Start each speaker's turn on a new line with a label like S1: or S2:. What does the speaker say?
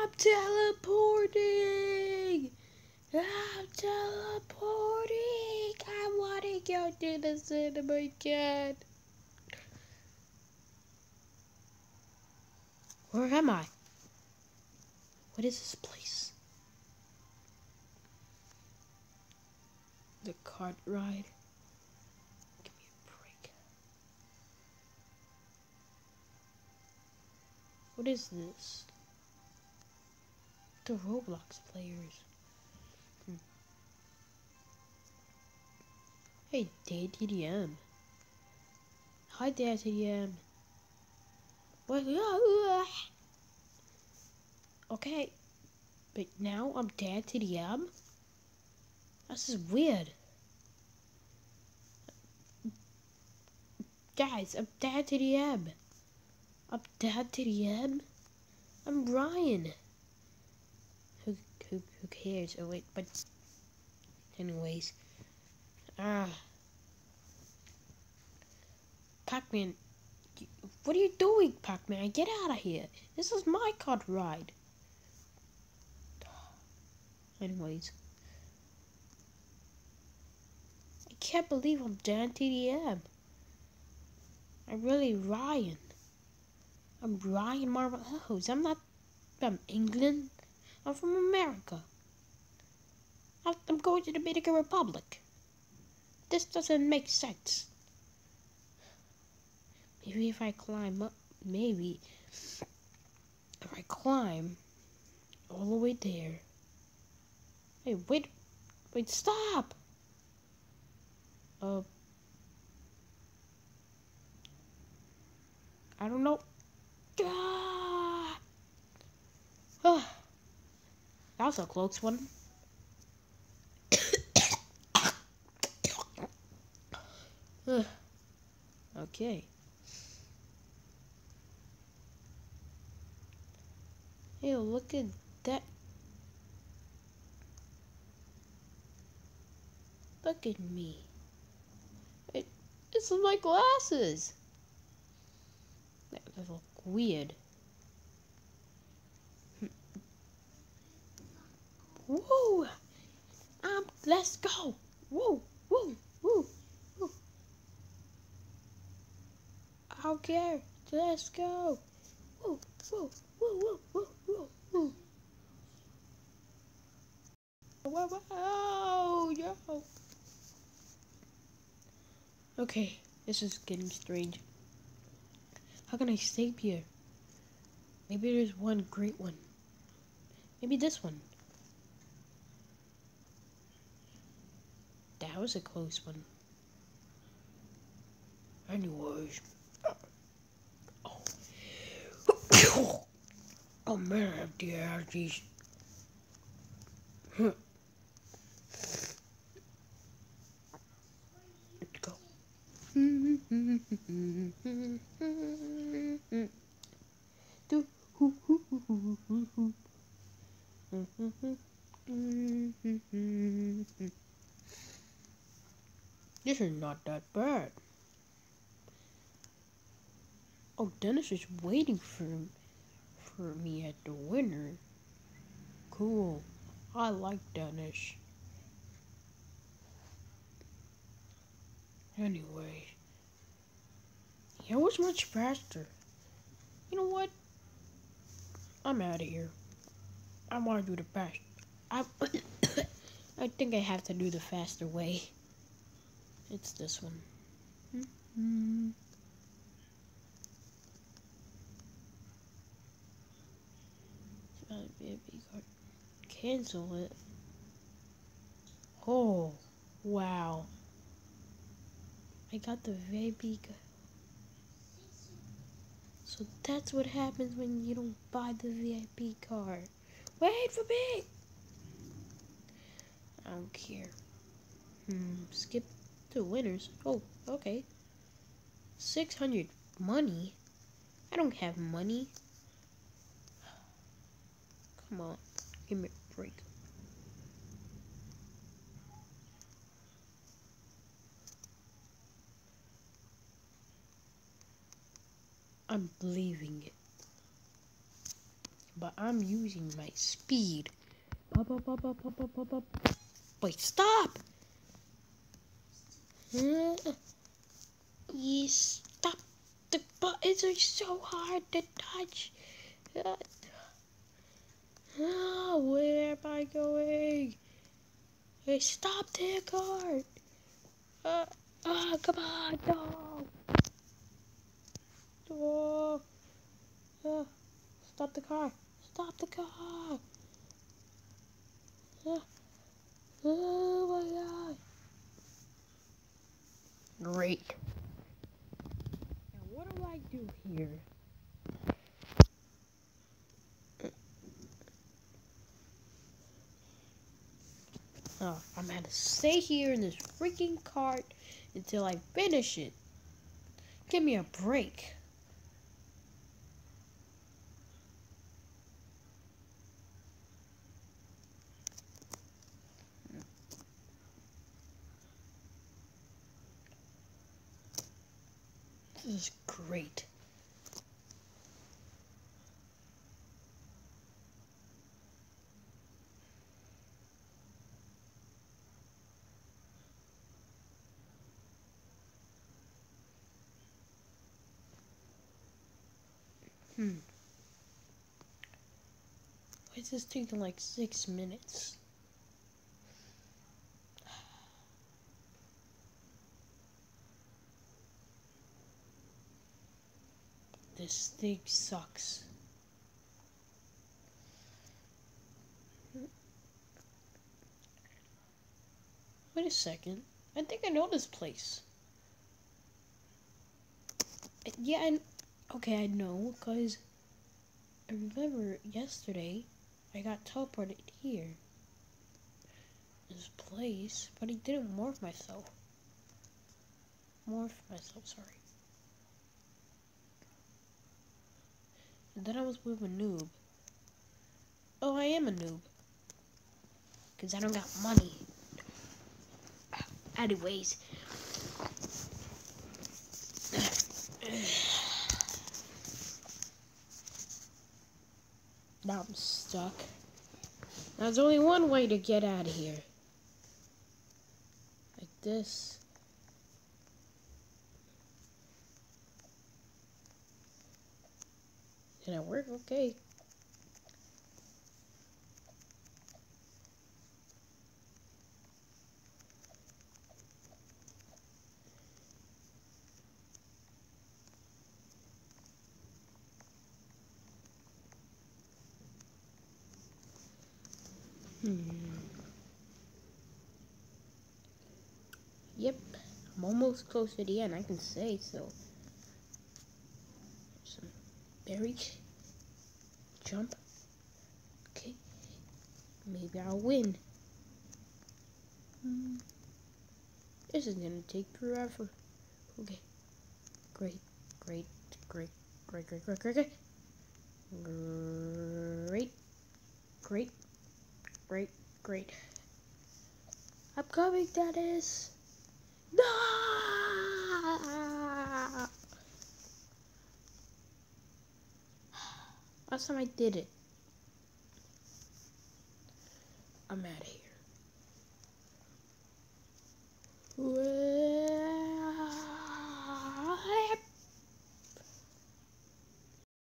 S1: I'm teleporting! I'm teleporting! I wanna go to the cinema again. Where am I? What is this place? The cart ride? Give me a break. What is this? The Roblox players. Hey, Dad TDM. Hi, Dad TDM. What? Okay, but now I'm Dad TDM? This is weird. Guys, I'm Dad TDM. I'm Dad TDM? I'm Ryan. Who cares? Oh wait, but anyways. Pac-Man, what are you doing, Pac-Man? Get out of here. This is my cart ride. Anyways. I can't believe I'm Dan TDM. I'm really Ryan. I'm Ryan Marvelous. I'm not from England. I'm from America. I'm going to the Dominican Republic. This doesn't make sense. Maybe if I climb up, maybe if I climb all the way there. Hey, wait, stop! I don't know. Ah! That was a close one. Okay. Hey, look at that. Look at me. This is my glasses. They look weird. Woo! Let's go. Woo, woo, woo, woo. I don't care. Let's go. Woo, woo, woo, woo, woo, woo, woo. Whoa, yo. Okay, this is getting strange. How can I stay here? Maybe there's one great one. Maybe this one. That was a close one. Anyways. Oh man, I have the allergies. Let's go. This is not that bad. Oh, Dennis is waiting for me at the winner. Cool. I like Dennis. Anyway. It was much faster. You know what? I'm out of here. I want to do the fast. I think I have to do the faster way. It's this one. Cancel it. Oh, wow. I got the VIP. So that's what happens when you don't buy the VIP card. Wait for me! I don't care. Skip to winners. Oh, okay. 600 money? I don't have money. Come on, give me a break. I'm believing it. but I'm using my speed. Up, up, up, up, up, up, up, up. Wait, stop! You stop. The buttons are so hard to touch. Where am I going? Hey, stop the car! Come on, no! Oh, stop the car! Stop the car! Oh my god! Great. Now what do I do here? I'm gonna stay here in this freaking cart until I finish it. Give me a break. This is great. Why is this taking like 6 minutes? This thing sucks. Wait a second. I think I know this place. Yeah, okay, I know, because I remember yesterday I got teleported here. This place, but I didn't morph myself. Sorry. And then I was with a noob. Oh, I am a noob. Because I don't got money. Anyways. Now I'm stuck. There's only one way to get out of here. Like this. Can it work? Okay. Yep. I'm almost close to the end, I can say so. Some berries. Jump. Okay. Maybe I'll win. This is gonna take forever. Okay. Great. I'm coming, Dennis. No! Last time I did it. I'm out of here.